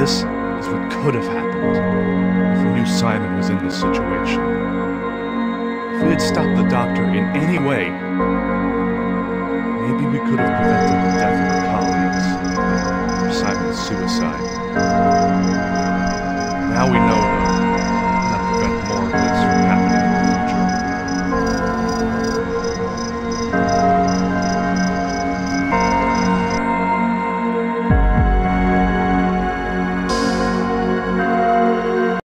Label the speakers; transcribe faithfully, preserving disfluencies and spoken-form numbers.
Speaker 1: this is what could have happened if we knew Simon was in this situation. If we had stopped the doctor in any way, maybe we could have prevented the death of our colleagues or Simon's suicide. Now we know